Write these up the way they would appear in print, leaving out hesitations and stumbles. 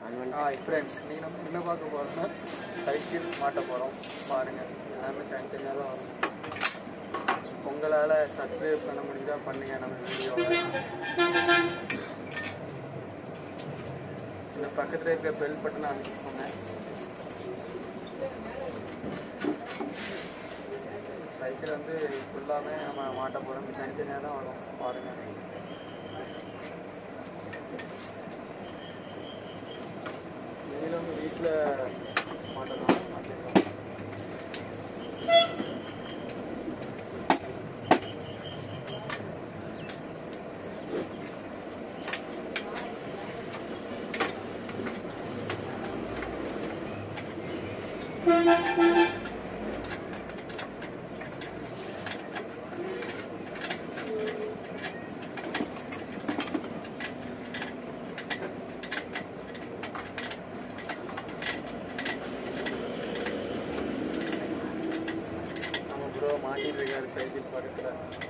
Friends, நீ நம்ம என்ன பார்க்க போகிறோம்னா சைக்கிள் மாட்ட போகிறோம். பாருங்கள், எல்லாமே தனித்தனியாக தான் வரும். உங்களால் சப்ஸ்கிரைப் பண்ண முடிஞ்சால் பண்ணுங்கள் நம்ம வீடியோவை. இந்த பக்கத்தில் இருக்க பெல் பட்டனை அமைச்சுக்கோங்க. சைக்கிள் வந்து ஃபுல்லாமே நம்ம மாட்ட போகிறோம். தனித்தனியாக தான் வரும். பாருங்கள். நீங்களும் வீட்டில் மாட்டலாம். மாட்டிட்டு இருக்காரு சைக்கிள் பக்கத்தில்.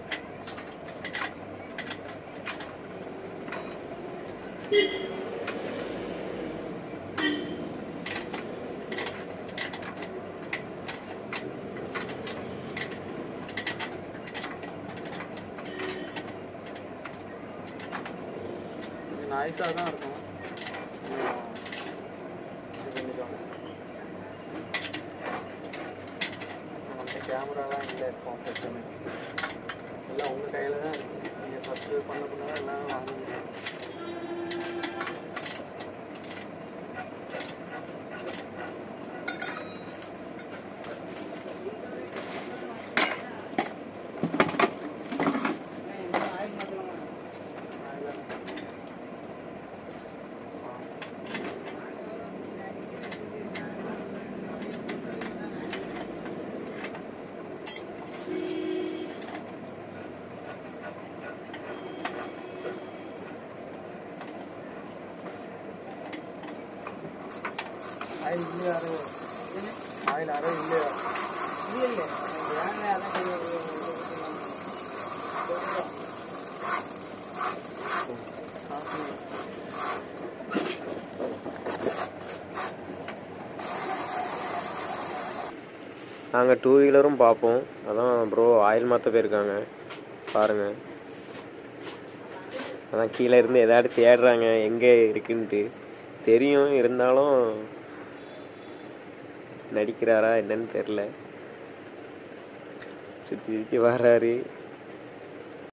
நாய்ஸாக தான் இருக்கும். கேமராலாம் இல்லை, இருக்கும் பிரச்சனை எல்லாம் உங்கள் கையில் தான் இருக்குது. நீங்கள் சப்ஸ்கிரைப் பண்ணக்குள்ள தான் எல்லாம் வாங்குவீங்க. ஆயில் இல்லையா? ஆயில் அரை இல்லையா? இல்லை நாங்கள் 2 வீலரும் பார்ப்போம். அதான் ப்ரோ ஆயில் மாற்ற போயிருக்காங்க பாருங்கள். அதான் கீழே இருந்து எதாவது தேடுறாங்க எங்கே இருக்குன்ட்டு. தெரியும், இருந்தாலும் நடிக்கிறாரா என்னன்னு தெரில. சுற்றி சுற்றி வர்றாரு.